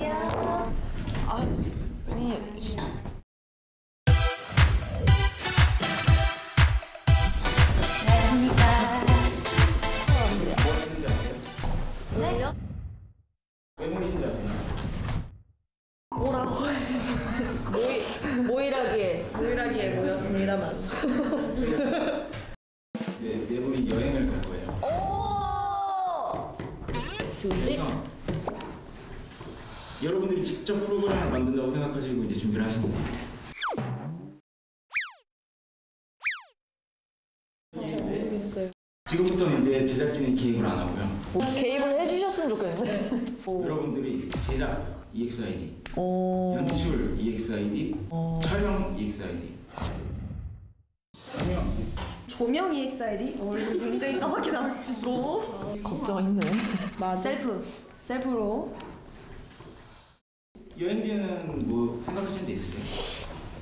왜 모이신지 아세요? 뭐라고? 모이라기에 모였습니다만. 네 분이 여행을 갈 거예요. 오! 좋은데? 여러분들이 직접 프로그램을 만든다고 생각하시고 이제 준비를 하시면 돼요. 모르겠어요. 지금부터는 이제 제작진이 개입을 안 하고요. 개입을 해주셨으면 좋겠는데. 여러분들이 제작 EXID, 오. 연출 EXID, 촬영 EXID. 조명 EXID? 이거 굉장히 까맣게 나올 수도 있고. 걱정했네. 맞아. 셀프로. 여행지는 뭐 생각하시는 데 있으세요?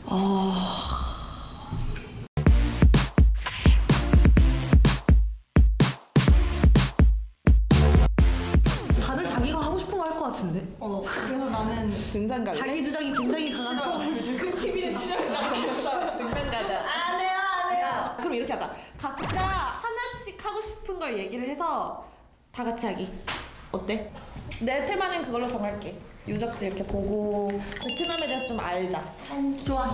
다들 자기가 하고 싶은 거 할 것 같은데? 그래서 나는 등산 갈래? 자기 주장이 굉장히 강한 TV는 출연자 등산 가자. 안 해요. 그럼 이렇게 하자. 각자 하나씩 하고 싶은 걸 얘기를 해서 다 같이 하기. 어때? 내 테마는 그걸로 정할게. 유적지 이렇게 보고 베트남에 대해서 좀 알자. 좋아.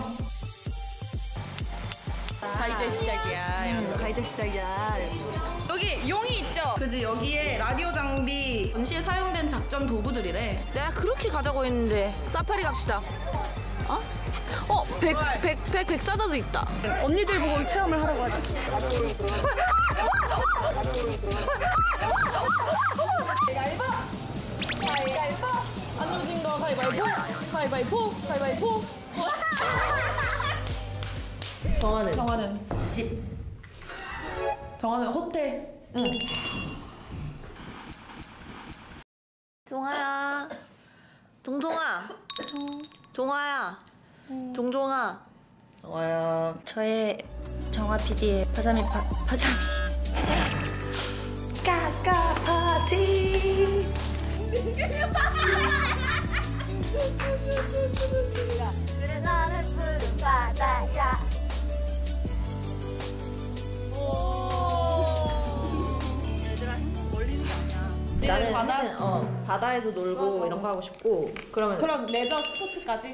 자 이제 시작이야. 자 이제 시작이야. 여기 용이 있죠? 그지 여기에 라디오 장비 전시에 사용된 작전 도구들이래. 내가 그렇게 가자고 했는데 사파리 갑시다. 어? 백사다도 있다. 언니들 보고 체험을 하라고 하자. 가위바위보! 안 넘어진 거 가위바위보! 가위바위보! 정하는 집. 정하는 호텔. 종아야. 종아야. 종종아. 좋아요. 저의 정화 PD의 파자미 까까 파티. 나는 푸른 바다야. 나는 바다에서 놀고 이런 거 하고 싶고 그러면 그럼 레저 스포츠까지?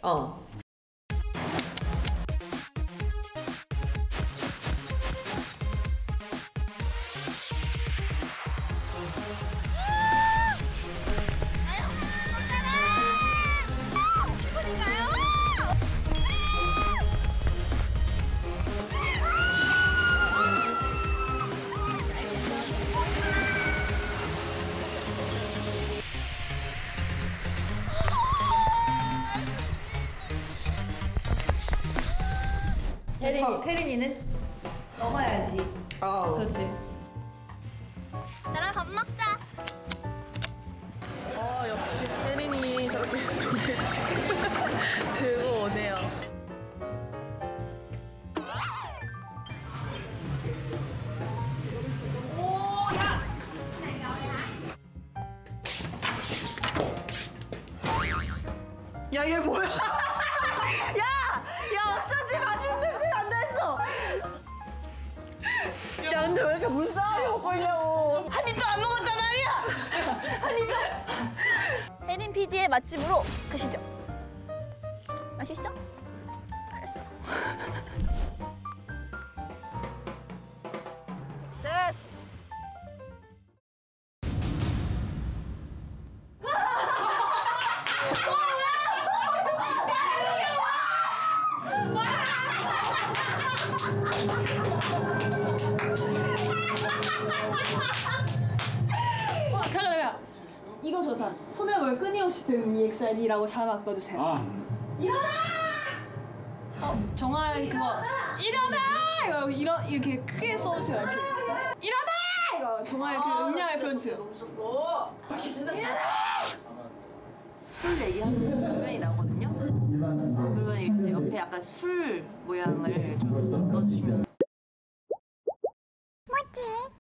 혜린이는? 먹어야지. 그렇지. 나랑 밥 먹자. 역시 혜린이 저렇게 조금씩 들고 오네요. 야 얘 뭐야? 야 어쩐지 맛있는 냄새 난다 했어. 야 근데 왜 이렇게 물싸움이 먹고 있냐고. 한 입도 안 먹었단 말이야. 한 입도. 혜린 PD의 맛집으로 가시죠. 맛있어? 알았어. 됐어. 잠깐만. 이거 좋다. 손에 뭘 끊임없이 드는 EXID라고 자막 넣어주세요. 정아 그거 일어나! 이렇게 크게 써주세요. 이렇게. 일어나! 이거 정아의 그 음량을 보여주세요. 술 얘기하는 장면이 나오거든요. 그러면 이제 옆에 약간 술 모양을 좀 넣어주시면